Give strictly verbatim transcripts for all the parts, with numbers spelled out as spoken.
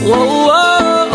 Oh, oh,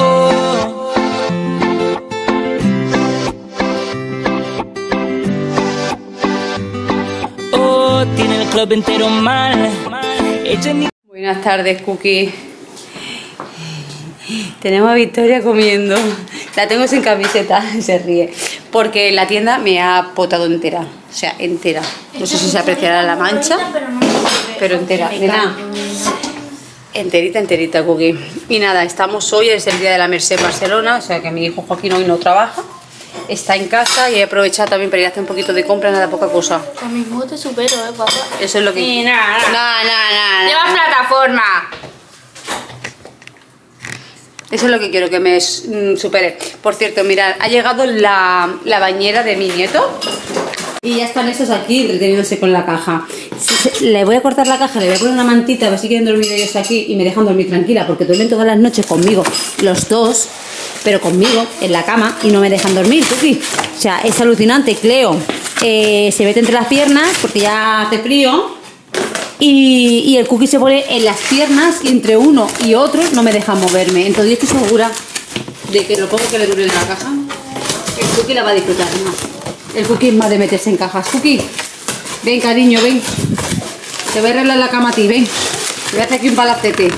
oh. Oh, tiene el club entero mal. Ella ni... Buenas tardes, Cookie. Tenemos a Victoria comiendo. La tengo sin camiseta, se ríe. Porque la tienda me ha potado entera. O sea, entera. No sé si se apreciará la mancha, pero entera. Nena, enterita, enterita, Cookie. Y nada, estamos hoy, es el día de la Mercè Barcelona. O sea que mi hijo Joaquín hoy no trabaja. Está en casa y he aprovechado también para ir a hacer un poquito de compra, nada, poca cosa. Con mi moto te supero, eh, papá. Eso es lo que... Ni nada. No, no, no. Lleva plataforma. Eso es lo que quiero, que me mm, supere. Por cierto, mirad, ha llegado la, la bañera de mi nieto. Y ya están estos aquí entreteniéndose con la caja. Le voy a cortar la caja, le voy a poner una mantita, a ver si quieren dormir ellos aquí y me dejan dormir tranquila, porque duermen todas las noches conmigo, los dos, pero conmigo, en la cama, y no me dejan dormir, Cookie. O sea, es alucinante. Cleo eh, se mete entre las piernas porque ya hace frío. Y, y el Cookie se pone en las piernas y entre uno y otro no me deja moverme. Entonces yo estoy segura de que lo poco que le dure en la caja, el Cookie la va a disfrutar más. El Cookie es más de meterse en cajas. Cookie, ven, cariño, ven. Te voy a arreglar la cama a ti, ven. Te voy a hacer aquí un palacete.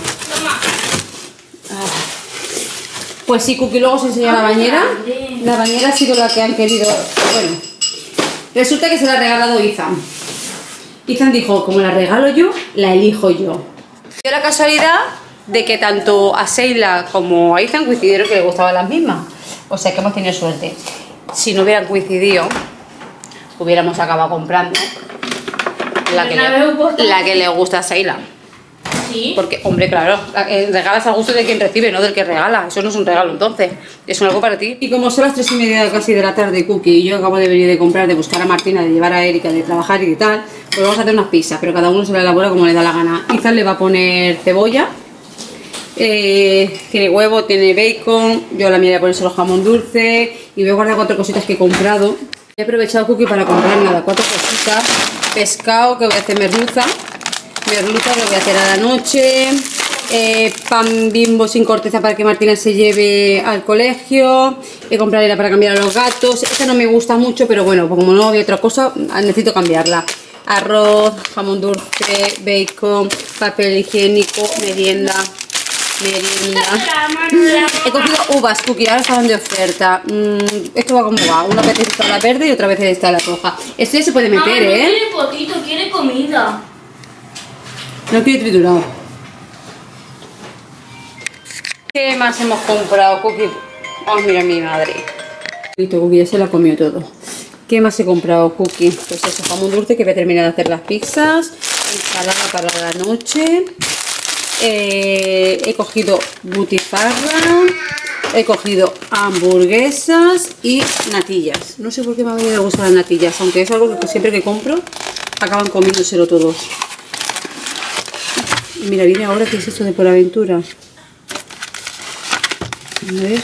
Pues sí, Cookie, luego os enseño la bañera. La bañera ha sido la que han querido. Bueno, resulta que se la ha regalado Ethan. Ethan dijo, como la regalo yo, la elijo yo. Dio la casualidad de que tanto a Sheila como a Ethan coincidieron que le gustaban las mismas. O sea que hemos tenido suerte. Si no hubieran coincidido, hubiéramos acabado comprando la que, le, la que le gusta a Sheila. ¿Sí? Porque, hombre, claro, regalas al gusto de quien recibe, no del que regala. Eso no es un regalo, entonces. Es algo para ti. Y como son las tres y media casi de la tarde, Cookie, y yo acabo de venir de comprar, de buscar a Martina, de llevar a Erika, de trabajar y de tal, pues vamos a hacer unas pizzas, pero cada uno se la elabora como le da la gana. Ethan le va a poner cebolla, eh, tiene huevo, tiene bacon, yo la mía voy a poner solo jamón dulce, y voy a guardar cuatro cositas que he comprado. He aprovechado, Cookie, para comprar nada, cuatro cositas. Pescado, que voy a hacer merluza. Merluza que lo voy a hacer a la noche. Eh, pan Bimbo sin corteza para que Martina se lleve al colegio. He comprado era para cambiar a los gatos. Esta no me gusta mucho, pero bueno, como no había otra cosa, necesito cambiarla. Arroz, jamón dulce, bacon, papel higiénico, merienda. Merienda. He cogido uvas, Cookie, ahora estaban de oferta. Mm, esto va como va. Una vez está la verde y otra vez está la roja. Esto ya se puede meter, Ay, no ¿eh? quiere potito, quiere comida. No quiero triturado. ¿Qué más hemos comprado, Cookie? Oh, mira mi madre. Listo, Cookie, ya se la comió todo. ¿Qué más he comprado, Cookie? Pues eso, jamón dulce, que voy a terminar de hacer las pizzas. Ensalada para la noche. Eh, he cogido butifarra. He cogido hamburguesas y natillas. No sé por qué me había de gustar las natillas, aunque es algo que siempre que compro acaban comiéndoselo todos. Mira, viene ahora que es esto de Por Aventura. A ver.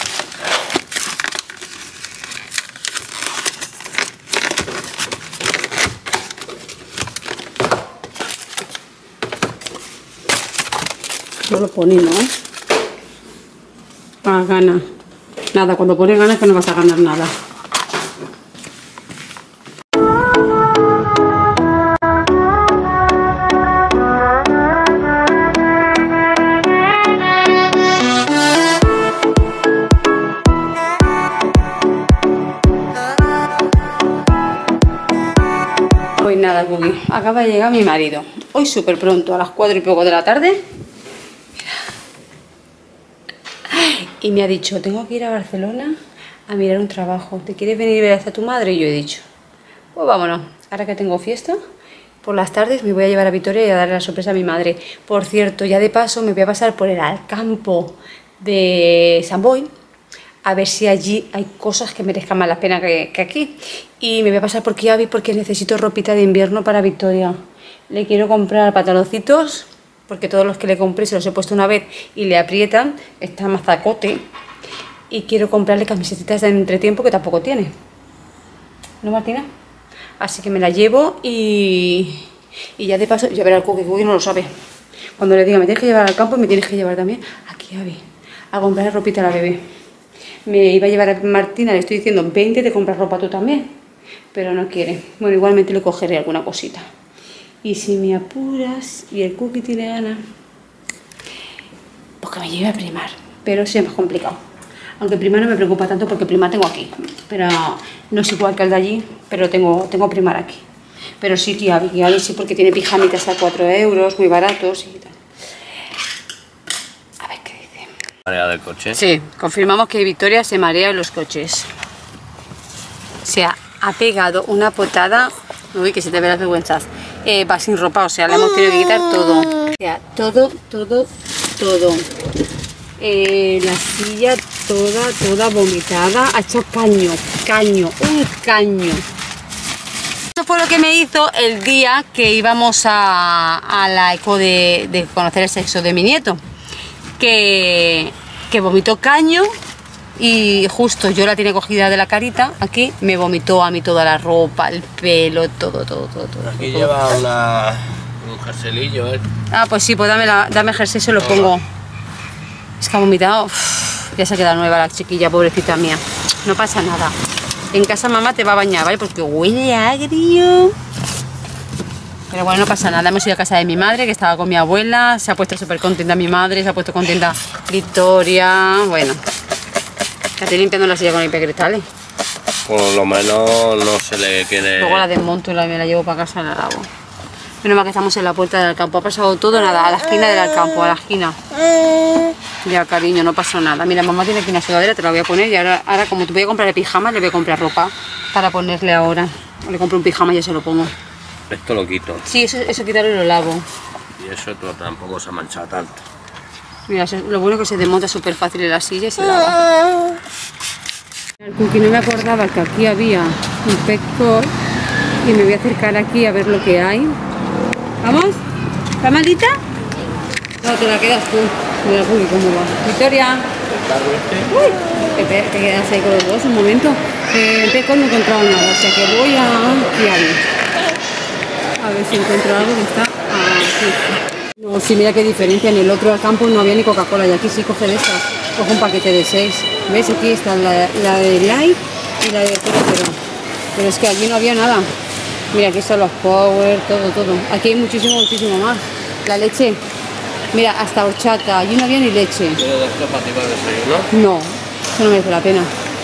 No lo pone, ¿no? Ah, gana. Nada, cuando pones ganas que no vas a ganar nada. Pues nada, Cookie, acaba de llegar mi marido. Hoy súper pronto, a las cuatro y poco de la tarde. Y me ha dicho, tengo que ir a Barcelona a mirar un trabajo. ¿Te quieres venir a ver hasta tu madre? Y yo he dicho, pues vámonos. Ahora que tengo fiesta, por las tardes me voy a llevar a Victoria y a darle la sorpresa a mi madre. Por cierto, ya de paso me voy a pasar por el Alcampo de Sant Boi, a ver si allí hay cosas que merezcan más la pena que, que aquí. Y me voy a pasar por Kiabi porque necesito ropita de invierno para Victoria. Le quiero comprar pantaloncitos, porque todos los que le compré se los he puesto una vez y le aprietan, está mazacote. Y quiero comprarle camisetas de entretiempo que tampoco tiene. ¿No, Martina? Así que me la llevo y, y ya de paso, ya verá el Cookie, Cookie no lo sabe. Cuando le diga, me tienes que llevar al campo, me tienes que llevar también aquí Kiabi, a comprar ropita a la bebé. Me iba a llevar a Martina, le estoy diciendo, veinte, te compras ropa tú también. Pero no quiere. Bueno, igualmente le cogeré alguna cosita. Y si me apuras y el cookie tiene ganas, pues que me lleve a Primar. Pero sí es más complicado. Aunque Primar no me preocupa tanto porque Primar tengo aquí. Pero no es igual que el de allí, pero tengo, tengo Primar aquí. Pero sí Kiabi, Kiabi sí, porque tiene pijamitas a cuatro euros, muy baratos y tal. A ver qué dice. ¿Marea del coche? Sí, confirmamos que Victoria se marea en los coches. Se ha, ha pegado una potada. Uy, que se te ve las vergüenzas. Eh, va sin ropa, o sea, le hemos tenido que quitar todo. O sea, todo, todo, todo. Eh, la silla toda, toda vomitada. Ha hecho caño, caño, un caño. Eso fue lo que me hizo el día que íbamos a, a la eco de, de conocer el sexo de mi nieto. Que, que vomitó caño. Y justo yo la tenía cogida de la carita, aquí me vomitó a mí toda la ropa, el pelo, todo, todo, todo, todo. Aquí todo. lleva una, un jerselillo, ¿eh? Ah, pues sí, pues dame, la, dame el jersey, se lo pongo. Es que ha vomitado, uf, ya se ha quedado nueva la chiquilla, pobrecita mía. No pasa nada. En casa mamá te va a bañar, ¿vale? Porque huele agrio. Pero bueno, no pasa nada. Hemos ido a casa de mi madre, que estaba con mi abuela. Se ha puesto súper contenta mi madre, se ha puesto contenta Victoria. Bueno. La estoy limpiando la silla con limpiacristales. Por lo menos no se le quede... Luego la desmonto y la, me la llevo para casa y la lavo. Menos mal que estamos en la puerta del campo. Ha pasado todo, nada, a la esquina del campo, a la esquina. Ya, cariño, no pasó nada. Mira, mamá tiene aquí una sudadera, te la voy a poner. Y ahora, ahora como te voy a comprar el pijama, le voy a comprar ropa para ponerle ahora. Le compro un pijama y ya se lo pongo. Esto lo quito. Sí, eso, eso quitarlo y lo lavo. Y eso tampoco se ha manchado tanto. Mira, lo bueno es que se desmonta súper fácil en la silla y se lava. El cookie, no me acordaba que aquí había un pet call y me voy a acercar aquí a ver lo que hay. ¿Vamos? ¿Está malita? No, te la quedas tú. Mira, cookie, cómo va. Victoria. Uy, te, te quedas ahí con los dos un momento. Eh, en pet call no he encontrado nada, o sea que voy a Kiabi. A ver si encuentro algo que está aquí. No, sí, mira qué diferencia. En el otro al campo no había ni Coca-Cola y aquí sí coge de estas. Coge un paquete de seis. ¿Ves? Aquí está la, la de Light y la de cero cero. Pero es que allí no había nada. Mira, aquí están los Power, todo, todo. Aquí hay muchísimo, muchísimo más. La leche. Mira, hasta horchata. Allí no había ni leche. ¿Tiene esto para ti para desayuno? No, eso no merece la pena.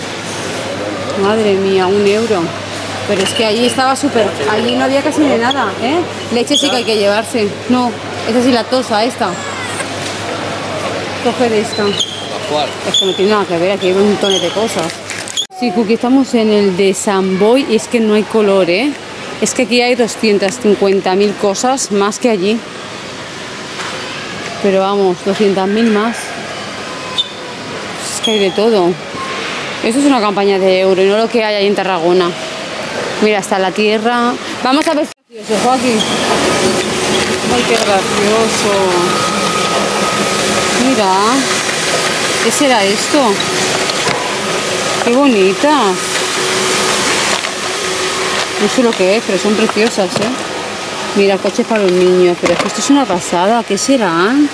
Madre mía, un euro. Pero es que allí estaba súper... Allí no había casi de nada, ¿eh? Leche sí que hay que llevarse. No, esa sí la tosa, esta. Coge de esta. ¿Cuál? Es que no tiene nada que ver, aquí hay un montón de cosas. Sí, Cookie, estamos en el de Samboy y es que no hay color, ¿eh? Es que aquí hay doscientas cincuenta mil cosas más que allí. Pero vamos, doscientas mil más. Es que hay de todo. Esto es una campaña de euro y no lo que hay ahí en Tarragona. Mira, está la tierra. Vamos a ver si es gracioso, Joaquín. Ay, qué gracioso. Mira. ¿Qué será esto? Qué bonita. No sé lo que es, pero son preciosas, ¿eh? Mira, coches para los niños. Pero es que esto es una pasada. ¿Qué serán?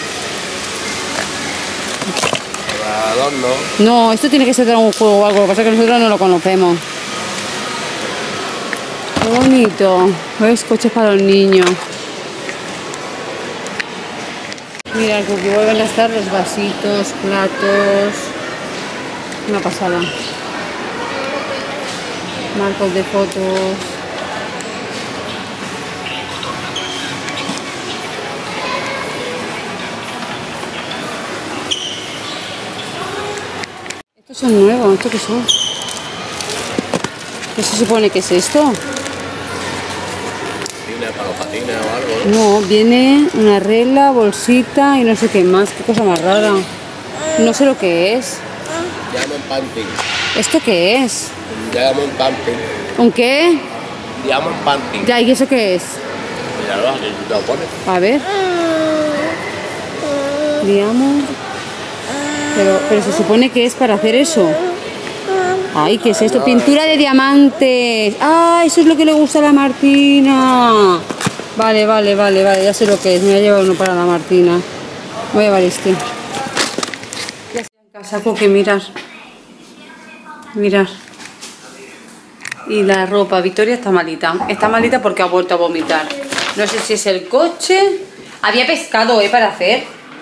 Adorno. No, esto tiene que ser de un juego o algo. Lo que pasa es que nosotros no lo conocemos. Qué bonito. ¿Ves? Coches para los niños. Mira, aquí vuelven a estar los vasitos, platos. Una pasada. Marcos de fotos. Estos son nuevos. ¿Esto qué son? ¿Qué se supone que es esto? ¿Tiene para los patines o algo? No, viene una regla, bolsita y no sé qué más. Qué cosa más rara. No sé lo que es. Diamond Painting. ¿Esto qué es? Diamond Painting. ¿Un qué? Diamond Painting. Ya, ¿y eso qué es? Míralo, aquí te lo pones. A ver. Digamos. Pero, pero se supone que es para hacer eso. Ay, ¿qué es esto? Pintura de diamantes. Ah, eso es lo que le gusta a la Martina. Vale, vale, vale, vale, ya sé lo que es. Me voy a llevar uno para la Martina. Voy a llevar este. Saco que mirar. Mirar. Y la ropa, Victoria está malita. Está malita porque ha vuelto a vomitar. No sé si es el coche. Había pescado, ¿eh? Para hacer.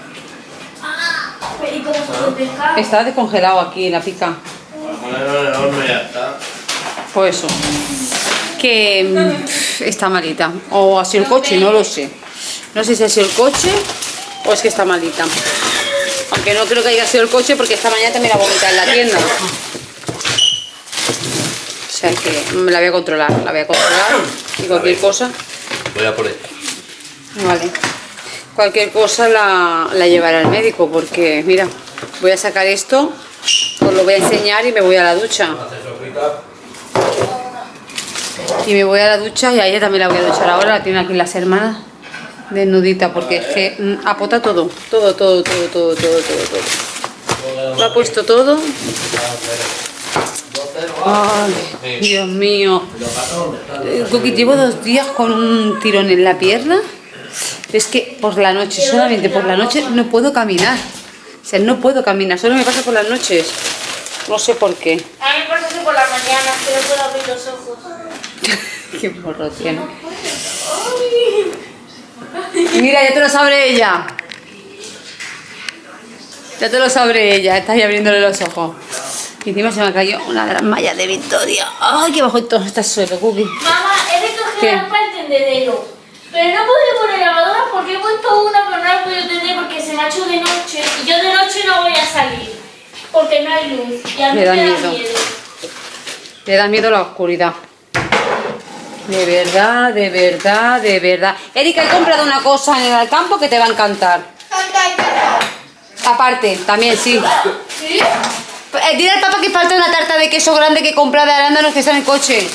¿Y cómo se puede pescar? Está descongelado aquí en la pica. Ponerlo en el horno y ya está. Pues eso. Que mm, está malita. O ha sido el coche, no lo sé. No sé si ha sido el coche o es que está malita. Aunque no creo que haya sido el coche porque esta mañana también la vomitado en la tienda. O sea que me la voy a controlar, la voy a controlar y cualquier cosa. Voy a por ella. Vale. Cualquier cosa la, la llevaré al médico porque, mira, voy a sacar esto, os lo voy a enseñar y me voy a la ducha. Y me voy a la ducha y a ella también la voy a duchar ahora, la tienen aquí las hermanas desnudita porque es que mm, apota todo, todo, todo, todo, todo, todo, todo, todo. Lo ha puesto todo. Ay, Dios mío. Eh, Cookie, llevo dos días con un tirón en la pierna. Es que por la noche, solamente por la noche no puedo caminar. O sea, no puedo caminar, solo me pasa por las noches. No sé por qué. A mí me pasa que por la mañana que no puedo abrir los ojos. Qué morro tiene. Mira, ya te lo sabe ella. Ya te lo sabe ella, está ahí abriéndole los ojos. Y encima se me ha caído una de las mallas de Victoria. Ay, que bajo todo está suelo, Cookie. Mamá, he recogido ¿Qué? la parte del tendedero. Pero no he podido poner lavadora porque he puesto una, pero no la he podido tender porque se me ha hecho de noche. Y yo de noche no voy a salir. Porque no hay luz. Y a mí Me me da da miedo. miedo. Le da miedo la oscuridad. De verdad, de verdad, de verdad. Erika, he comprado una cosa en el campo que te va a encantar. Aparte, también, sí. ¿Sí? Eh, dile al papá que falta una tarta de queso grande que compré de arándanos que está en el coche.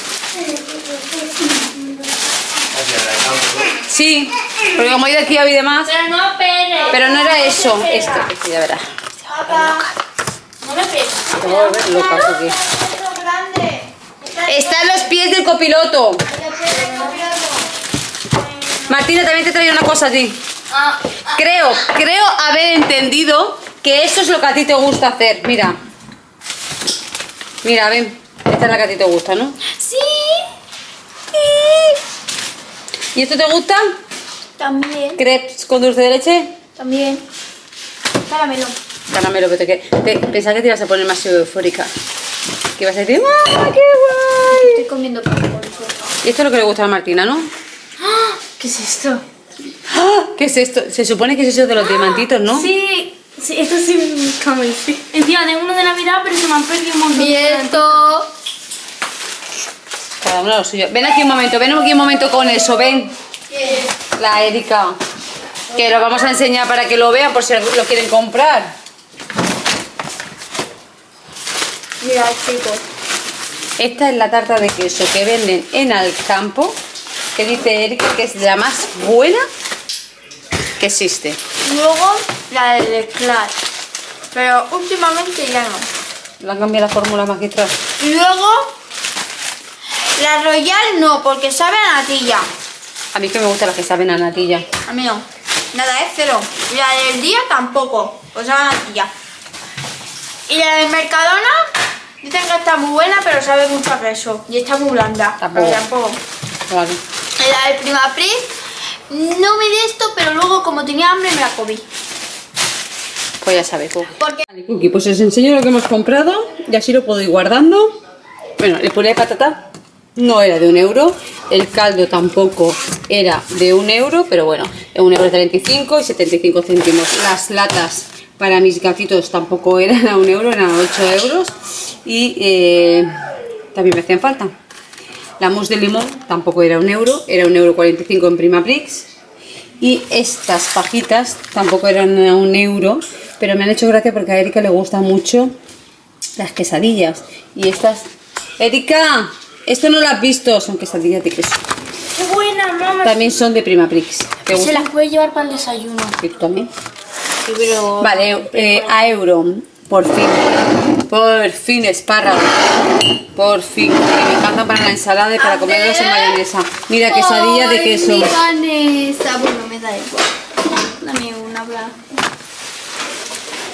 Sí, porque como he ido aquí a y demás. Pero no pegues. Pero no era eso. Esto, esto ya verás. No me pegues. Te voy a volver loca, Cookie. Está en los pies del copiloto. Martina, también te traigo una cosa a ti. Ah, ah, Creo, creo haber entendido que eso es lo que a ti te gusta hacer. Mira. Mira, ven. Esta es la que a ti te gusta, ¿no? sí. ¿Y esto te gusta? También. ¿Crepes con dulce de leche? También. Caramelo. Caramelo, pero te, que- te, pensaba que te ibas a poner más eufórica. Que ibas a decir, ¡ah, qué guay! Estoy comiendo pan con eso. Y esto es lo que le gusta a Martina, ¿no? ¡Ah! ¿Qué es esto? ¡Ah! ¿Qué es esto? Se supone que es eso de los diamantitos, ¿no? Sí, sí, esto sí come, sí. Encima tengo uno de Navidad, pero se me han perdido un montón. Y esto. Cada uno lo suyo. Ven aquí un momento, ven aquí un momento con eso, ven. La Erika. Que lo vamos a enseñar para que lo vean por si lo quieren comprar. Mira, chicos. Esta es la tarta de queso que venden en Alcampo, que dice Erika que es la más buena que existe. Luego la del Clash. Pero últimamente ya no. Le han cambiado la fórmula magistral. Y luego la Royal no, porque sabe a natilla. A mí que me gustan las que saben a natilla. A mí no. Nada, es cero. Y la del día tampoco, pues sabe a natilla. Y la del Mercadona dicen que está muy buena, pero sabe mucho a queso. Y está muy blanda. Tampoco. Pero tampoco. Vale. Y la del Primapris no me di esto, pero luego como tenía hambre me la comí. Pues ya sabes, Cookie. Porque Vale, Cookie, pues os enseño lo que hemos comprado y así lo puedo ir guardando. Bueno, el puré de patata no era de un euro, el caldo tampoco era de un euro, pero bueno, un euro treinta y cinco y setenta y cinco céntimos. Las latas para mis gatitos tampoco eran a un euro, eran a ocho euros y eh, también me hacían falta. La mousse de limón tampoco era un euro, era un euro cuarenta y cinco en Primaprix. Y estas pajitas tampoco eran a un euro, pero me han hecho gracia porque a Erika le gustan mucho las quesadillas. Y estas... Erika, esto no lo has visto, son quesadillas de queso. qué buena, mamá. También son de Primaprix. ¿Te Se gustan? las puede llevar para el desayuno. ¿Y tú también? Sí, pero... Vale, eh, a euro, por fin. Por fin, espárragos. Por fin. Que me encantan para la ensalada y para comerlos en mayonesa. Mira, quesadilla de queso. Milanesa. Bueno, me da igual. Dame una bla.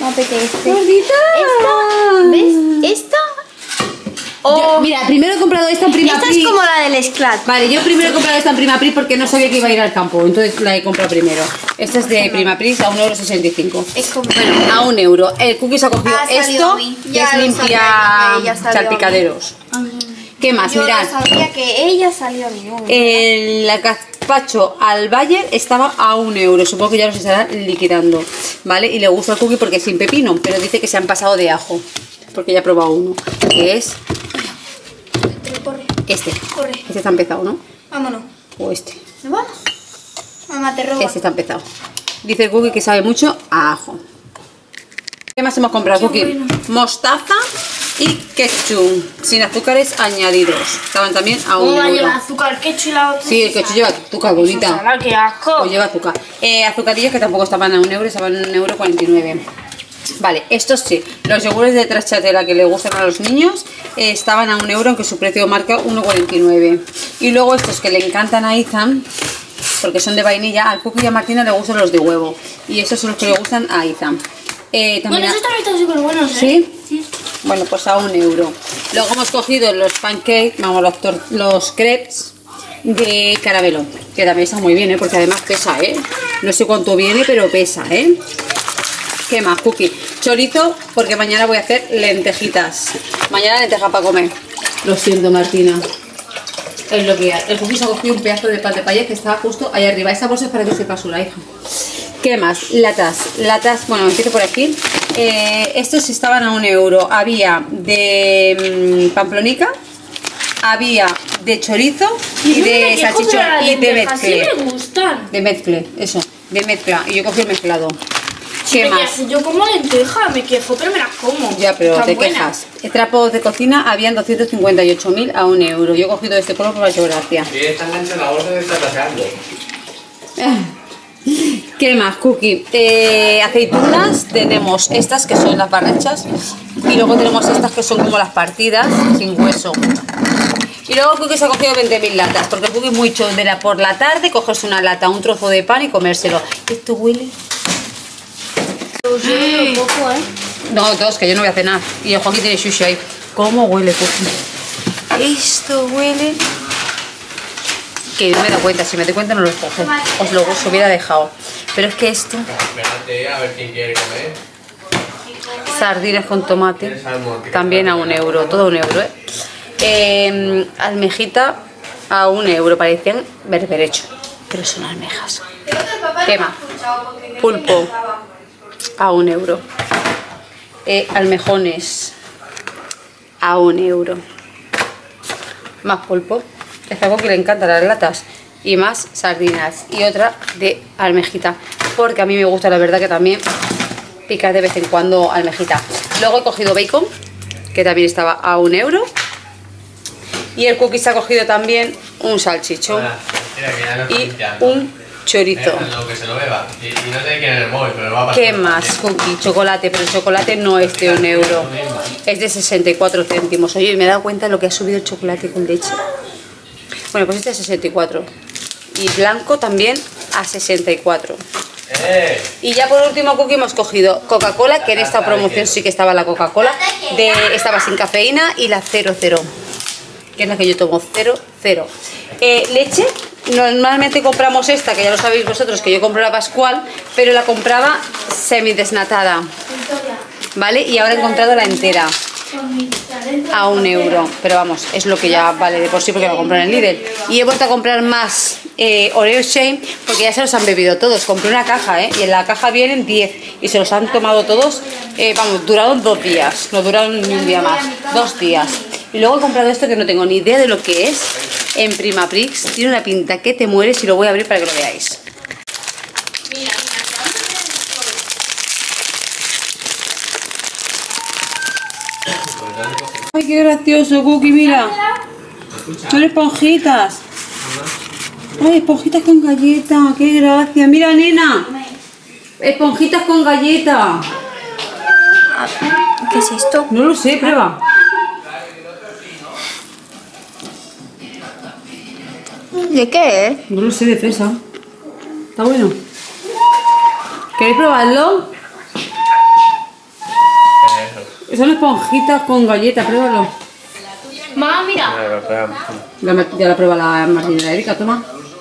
Me apetece. ¡Gordita! Esta, ¿ves? Esta. O... Yo- mira, primero he comprado esta en Prima Esta Pri. es como la del Scrat. Vale, yo primero he comprado esta en Prima Pri porque no sabía que iba a ir al campo, entonces la he comprado primero. Esta es de Prima Pri a un euro sesenta y cinco. Es como... Bueno, a un euro. El Cookies ha cogido Ah, salió esto, a mí. que Ya es lo limpia sabía, que ella salió a mí. salpicaderos. ¿Qué más? Yo Mirad, no sabía que ella salió a mi número. el gazpacho al Bayer estaba a un euro. Supongo que ya los estará liquidando, ¿vale? Y le gusta el cookie porque es sin pepino, pero dice que se han pasado de ajo, porque ya he probado uno, que es Corre, este. corre. Este está empezado, ¿no? Vámonos. O este. ¿Nos vamos? Mamá, te roba. Este está empezado. Dice el cookie que sabe mucho a ajo. ¿Qué más hemos comprado, Qué cookie? bueno. Mostaza y ketchup, sin azúcares añadidos. Estaban también a un ¿Cómo va a euro. llevar azúcar, ketchup y la otra? Sí, el ketchup lleva azúcar, bonita. Sala, ¡qué asco! O lleva azúcar. Eh, azucarillos que tampoco estaban a un euro, estaban a un euro cuarenta y nueve. Vale, estos sí. Los yogures de trachatela que le gustan a los niños eh, estaban a un euro, aunque su precio marca uno cuarenta y nueve. Y luego estos que le encantan a Izan, porque son de vainilla, al Cookie y a Martina le gustan los de huevo. Y estos son los que le gustan a Izan. Eh, también Bueno, a- esos también están súper buenos, ¿eh? ¿Sí? Sí. Bueno, pues a un euro. Luego hemos cogido los pancakes, vamos, los, tor- los crepes de caramelo, que también están muy bien, ¿eh? Porque además pesa, ¿eh? No sé cuánto viene, pero pesa, ¿eh? ¿Qué más, Cookie? Chorizo, porque mañana voy a hacer lentejitas. Mañana lentejas para comer. Lo siento, Martina. Es lo que hay. El Cookie se ha cogido un pedazo de pan de payas que estaba justo ahí arriba. Esa bolsa es para que sepa su la hija. ¿Qué más? Latas. Latas, bueno, empiezo por aquí. Eh, estos estaban a un euro. Había de mmm, pamplonica, había de chorizo y de salchichón y de mezcle. Sí me gustan. De mezcle, eso, de mezcla. Y yo cogí el mezclado. ¿Qué Me más? quejo, yo como lenteja, me quejo, pero me las como. Ya, pero Están te buenas. quejas. Trapos de cocina habían doscientos cincuenta y ocho mil a un euro. Yo he cogido este color por la geografía. Y esta gente la bolsa se está paseando. ¿Qué más, Cookie? Eh, aceitunas, tenemos estas que son las barrachas y luego tenemos estas que son como las partidas sin hueso. Y luego el Cookie se ha cogido veinte mil latas, porque el Cookie es muy chondera por la tarde, cogerse una lata, un trozo de pan y comérselo. ¿Esto huele? Pues yo no lo cojo, ¿eh? No, dos, que yo no voy a cenar. Y el Joaquín tiene sushi ahí. ¿Cómo huele, Cookie? Esto huele... Que no me he dado cuenta, si me doy cuenta no lo cojo. Os lo os hubiera dejado. Pero es que esto... Espérate a ver quién quiere comer. Sardinas con tomate, también a un euro, todo a un euro, ¿eh? Eh, almejita a un euro, parecían berberecho, pero son almejas. ¿Qué más? Pulpo a un euro. Eh, almejones a un euro. Más pulpo. Es algo que le encantan las latas. Y más sardinas. Y otra de almejita. Porque a mí me gusta, la verdad, que también picar de vez en cuando almejita. Luego he cogido bacon, que también estaba a un euro. Y el Cookie se ha cogido también un salchichón Hola, mira que ya lo estoy y limpiando. un chorizo. Déjalo, que se lo beba. Y, y no sé quién es el móvil, pero lo va a pasar. ¿Qué más, Cookie? Chocolate, pero el chocolate no es de un euro. Es de sesenta y cuatro céntimos. Oye, me he dado cuenta de lo que ha subido el chocolate con leche. Bueno, pues este es sesenta y cuatro. Y blanco también a sesenta y cuatro. ¡Eh! Y ya por último, Cookie, hemos cogido Coca-Cola, que en esta promoción sí que estaba la Coca-Cola. de Estaba sin cafeína y la cero cero, que es la que yo tomo, cero cero. Eh, leche, normalmente compramos esta, que ya lo sabéis vosotros, que yo compro la Pascual, pero la compraba semidesnatada, ¿vale? Y ahora he encontrado la entera a un euro, pero vamos, es lo que ya vale de por sí porque lo compro en el Lidl. Y he vuelto a comprar más eh, Oreo Shame porque ya se los han bebido todos. Compré una caja, ¿eh? Y en la caja vienen diez y se los han tomado todos, eh, vamos, duraron dos días, no duraron ni un día más, dos días. Y luego he comprado esto que no tengo ni idea de lo que es, en Prima Prix. Tiene una pinta que te mueres y lo voy a abrir para que lo veáis. Ay, qué gracioso, Cookie, mira. Son esponjitas. Ay, esponjitas con galleta, qué gracia. Mira, nena. Esponjitas con galleta. ¿Qué es esto? No lo sé, prueba. ¿De qué es? No lo sé, de fresa. Está bueno. ¿Queréis probarlo? Son esponjitas con galletas, pruébalo. Mamá, mira. La, ya la prueba la Martina de Erika, toma.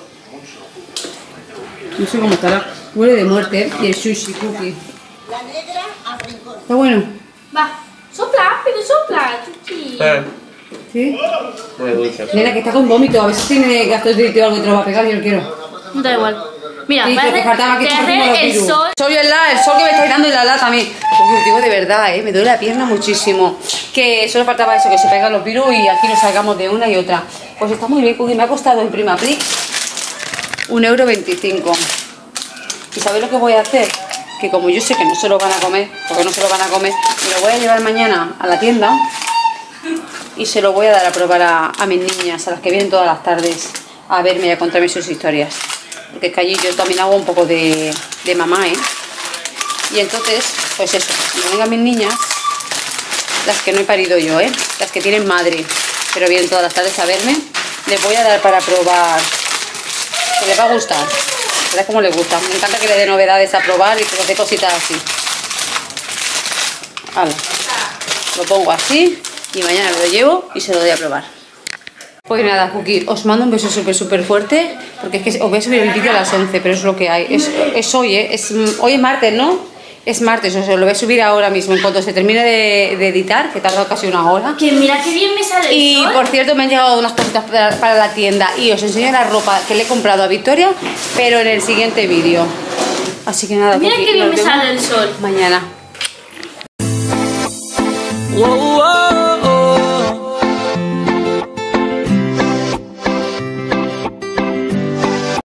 No sé cómo estará. Huele de muerte, ¿eh? Y el sushi cookie. Está bueno. Va, sopla, pero sopla, chiqui. ¿Sí? Muy dulce. Nena, que está con vómito. A ver si tiene gastritis o algo que te lo va a pegar. Yo lo quiero. Da igual. Mira, Sí, me pero que hace, faltaba que te chupáramos hace los el virus. sol. Soy el, la, el sol que me está dando en la lata también. Porque os digo de verdad, ¿eh? Me duele la pierna muchísimo. Que solo faltaba eso, que se pegan los virus y aquí nos salgamos de una y otra. Pues está muy bien, porque me ha costado en Primaprix un euro veinticinco. ¿Y sabéis lo que voy a hacer? Que como yo sé que no se lo van a comer, porque no se lo van a comer, me lo voy a llevar mañana a la tienda y se lo voy a dar a probar a, a mis niñas, a las que vienen todas las tardes a verme y a contarme sus historias. Porque es que allí yo también hago un poco de, de mamá, ¿eh? Y entonces, pues eso, cuando vengan mis niñas, las que no he parido yo, ¿eh? Las que tienen madre, pero vienen todas las tardes a verme, les voy a dar para probar, que les va a gustar, verás cómo les gusta. Me encanta que le dé novedades a probar y que les dé cositas así. Vale. Lo pongo así y mañana me lo llevo y se lo doy a probar. Pues nada, Cookie, os mando un beso súper súper fuerte, porque es que os voy a subir el vídeo a las once, pero es lo que hay. Es, es hoy, ¿eh? Es, hoy es martes, ¿no? Es martes, o sea, lo voy a subir ahora mismo, en cuanto se termine de, de editar, que tarda casi una hora. Que mira qué bien me sale el Y sol. por cierto, me han llegado unas cositas para, para la tienda y os enseño la ropa que le he comprado a Victoria, pero en el siguiente vídeo. Así que nada, Mira Cookie, qué bien nos me vemos sale el sol. mañana. Whoa, whoa.